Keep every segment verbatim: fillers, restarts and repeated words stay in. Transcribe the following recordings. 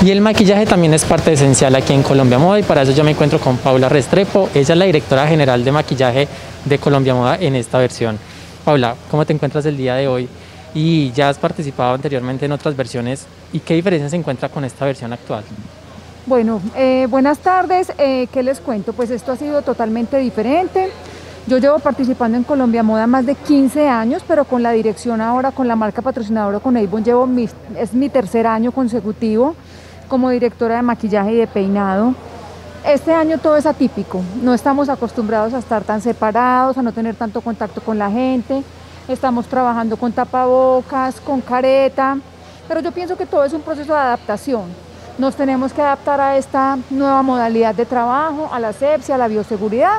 Y el maquillaje también es parte esencial aquí en Colombia Moda y para eso yo me encuentro con Paula Restrepo. Ella es la directora general de maquillaje de Colombia Moda en esta versión. Paula, ¿cómo te encuentras el día de hoy? Y ya has participado anteriormente en otras versiones. ¿Y qué diferencia se encuentra con esta versión actual? Bueno, eh, buenas tardes. Eh, ¿Qué les cuento? Pues esto ha sido totalmente diferente. Yo llevo participando en Colombia Moda más de quince años, pero con la dirección ahora, con la marca patrocinadora, con Avon, llevo mi, es mi tercer año consecutivo como directora de maquillaje y de peinado. Este año todo es atípico, no estamos acostumbrados a estar tan separados, a no tener tanto contacto con la gente, estamos trabajando con tapabocas, con careta, pero yo pienso que todo es un proceso de adaptación. Nos tenemos que adaptar a esta nueva modalidad de trabajo, a la asepsia, a la bioseguridad,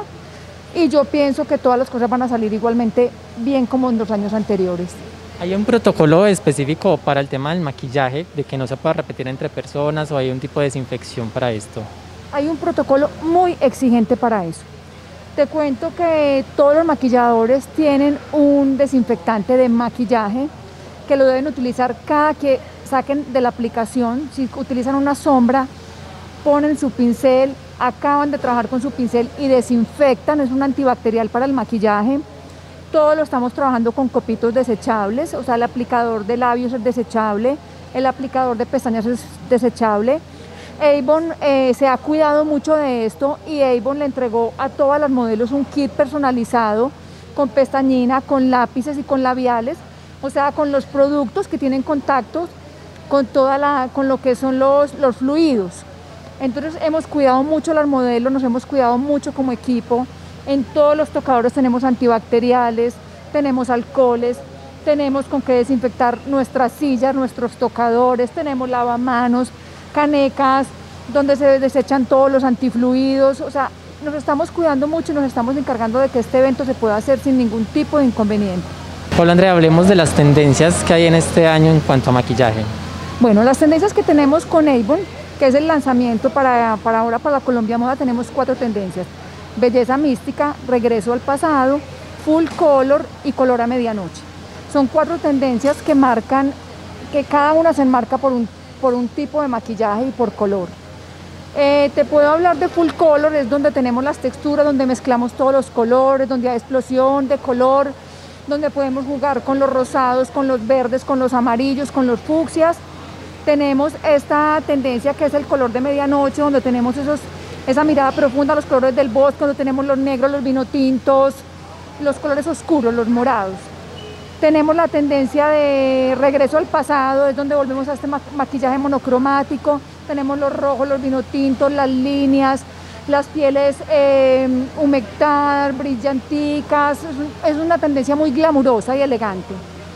y yo pienso que todas las cosas van a salir igualmente bien como en los años anteriores. ¿Hay un protocolo específico para el tema del maquillaje, de que no se pueda repetir entre personas o hay un tipo de desinfección para esto? Hay un protocolo muy exigente para eso. Te cuento que todos los maquilladores tienen un desinfectante de maquillaje que lo deben utilizar cada que saquen de la aplicación. Si utilizan una sombra, ponen su pincel, acaban de trabajar con su pincel y desinfectan, es un antibacterial para el maquillaje. Todo lo estamos trabajando con copitos desechables, o sea, el aplicador de labios es desechable, el aplicador de pestañas es desechable. Avon eh, se ha cuidado mucho de esto y Avon le entregó a todas las modelos un kit personalizado con pestañina, con lápices y con labiales, o sea, con los productos que tienen contactos con, toda la, con lo que son los, los fluidos. Entonces hemos cuidado mucho las modelos, nos hemos cuidado mucho como equipo. En todos los tocadores tenemos antibacteriales, tenemos alcoholes, tenemos con qué desinfectar nuestras sillas, nuestros tocadores, tenemos lavamanos, canecas, donde se desechan todos los antifluidos. O sea, nos estamos cuidando mucho y nos estamos encargando de que este evento se pueda hacer sin ningún tipo de inconveniente. Paula Andrea, hablemos de las tendencias que hay en este año en cuanto a maquillaje. Bueno, las tendencias que tenemos con Avon, que es el lanzamiento para, para ahora para la Colombia Moda, tenemos cuatro tendencias: belleza mística, regreso al pasado, full color y color a medianoche. Son cuatro tendencias que marcan, que cada una se enmarca por un, por un tipo de maquillaje y por color. Eh, te puedo hablar de full color, es donde tenemos las texturas, donde mezclamos todos los colores, donde hay explosión de color, donde podemos jugar con los rosados, con los verdes, con los amarillos, con los fucsias. Tenemos esta tendencia que es el color de medianoche, donde tenemos esos, esa mirada profunda, los colores del bosque, donde tenemos los negros, los vinotintos, los colores oscuros, los morados. Tenemos la tendencia de regreso al pasado, es donde volvemos a este ma maquillaje monocromático. Tenemos los rojos, los vinotintos, las líneas, las pieles eh, humectadas, brillanticas. Es, es una tendencia muy glamurosa y elegante.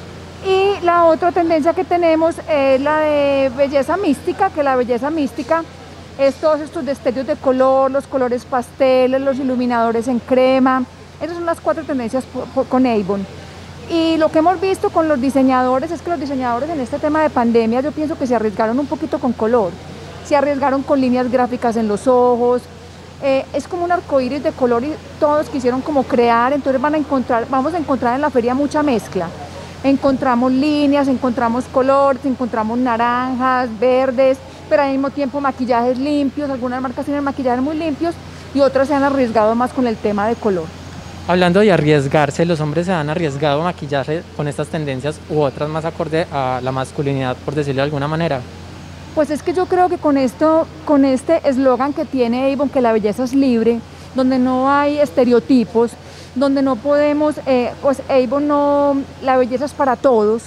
Y la otra tendencia que tenemos es la de belleza mística, que la belleza mística es todos estos destellos de color, los colores pasteles, los iluminadores en crema. Esas son las cuatro tendencias por, por, con Avon. Y lo que hemos visto con los diseñadores es que los diseñadores en este tema de pandemia, yo pienso que se arriesgaron un poquito con color, se arriesgaron con líneas gráficas en los ojos. Eh, es como un arcoíris de color y todos quisieron como crear, entonces van a encontrar, vamos a encontrar en la feria mucha mezcla. Encontramos líneas, encontramos colores, encontramos naranjas, verdes, pero al mismo tiempo maquillajes limpios. Algunas marcas tienen maquillajes muy limpios y otras se han arriesgado más con el tema de color. Hablando de arriesgarse, ¿los hombres se han arriesgado a maquillarse con estas tendencias u otras más acorde a la masculinidad, por decirlo de alguna manera? Pues es que yo creo que con esto, con este eslogan que tiene Avon, que la belleza es libre, donde no hay estereotipos, donde no podemos, eh, pues Avon no, la belleza es para todos.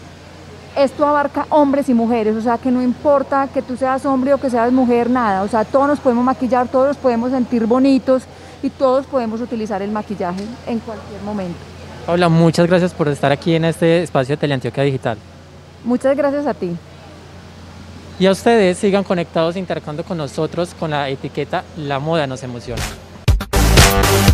Esto abarca hombres y mujeres, o sea que no importa que tú seas hombre o que seas mujer, nada, o sea todos nos podemos maquillar, todos nos podemos sentir bonitos y todos podemos utilizar el maquillaje en cualquier momento. Paula, muchas gracias por estar aquí en este espacio de Teleantioquia Digital. Muchas gracias a ti. Y a ustedes, sigan conectados, interactuando con nosotros con la etiqueta La Moda Nos Emociona.